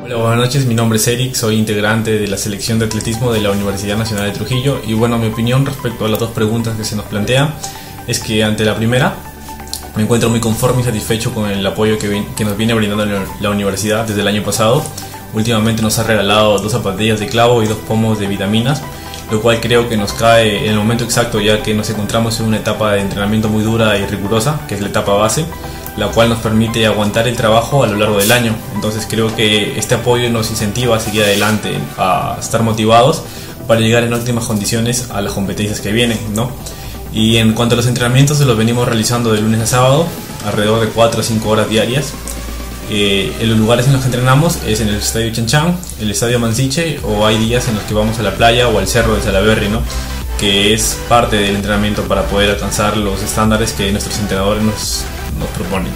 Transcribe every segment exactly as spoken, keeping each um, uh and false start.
Hola, buenas noches, mi nombre es Eric, soy integrante de la selección de atletismo de la Universidad Nacional de Trujillo y bueno, mi opinión respecto a las dos preguntas que se nos plantean es que ante la primera me encuentro muy conforme y satisfecho con el apoyo que, que nos viene brindando la universidad desde el año pasado. Últimamente nos ha regalado dos zapatillas de clavo y dos pomos de vitaminas, lo cual creo que nos cae en el momento exacto, ya que nos encontramos en una etapa de entrenamiento muy dura y rigurosa, que es la etapa base, la cual nos permite aguantar el trabajo a lo largo del año. Entonces creo que este apoyo nos incentiva a seguir adelante, a estar motivados para llegar en óptimas condiciones a las competencias que vienen, ¿no? Y en cuanto a los entrenamientos, los venimos realizando de lunes a sábado, alrededor de cuatro o cinco horas diarias. Eh, en los lugares en los que entrenamos es en el Estadio Chan Chan, el Estadio Mansiche, o hay días en los que vamos a la playa o al Cerro de Salaberry, ¿no? Que es parte del entrenamiento para poder alcanzar los estándares que nuestros entrenadores nos, nos proponen.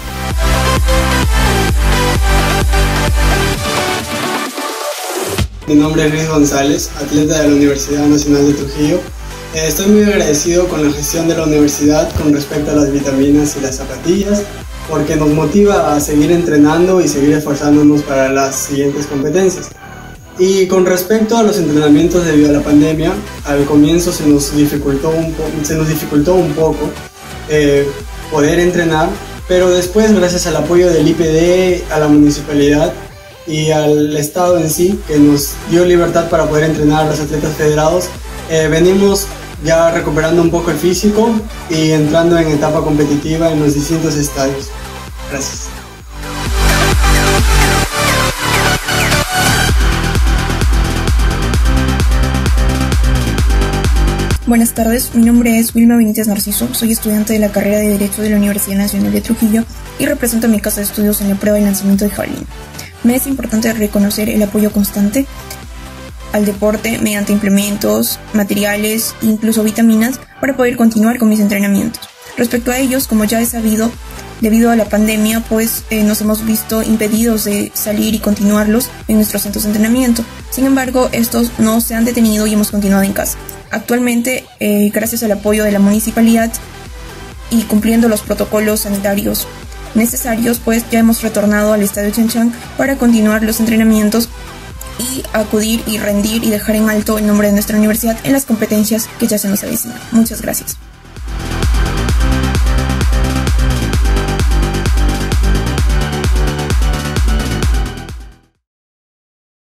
Mi nombre es Luis González, atleta de la Universidad Nacional de Trujillo. Estoy muy agradecido con la gestión de la universidad con respecto a las vitaminas y las zapatillas, porque nos motiva a seguir entrenando y seguir esforzándonos para las siguientes competencias. Y con respecto a los entrenamientos debido a la pandemia, al comienzo se nos dificultó un, po se nos dificultó un poco eh, poder entrenar, pero después, gracias al apoyo del I P D, a la municipalidad y al Estado en sí, que nos dio libertad para poder entrenar a los atletas federados, eh, venimos ya recuperando un poco el físico y entrando en etapa competitiva en los distintos estadios. Gracias. Buenas tardes, mi nombre es Wilma Benítez Narciso, soy estudiante de la carrera de Derecho de la Universidad Nacional de Trujillo y represento a mi casa de estudios en la prueba de lanzamiento de jabalina. Me es importante reconocer el apoyo constante al deporte mediante implementos, materiales e incluso vitaminas para poder continuar con mis entrenamientos. Respecto a ellos, como ya he sabido, debido a la pandemia, pues eh, nos hemos visto impedidos de salir y continuarlos en nuestros centros de entrenamiento. Sin embargo, estos no se han detenido y hemos continuado en casa. Actualmente, eh, gracias al apoyo de la municipalidad y cumpliendo los protocolos sanitarios necesarios, pues ya hemos retornado al Estadio Chan Chan para continuar los entrenamientos y acudir y rendir y dejar en alto el nombre de nuestra universidad en las competencias que ya se nos avecinan. Muchas gracias.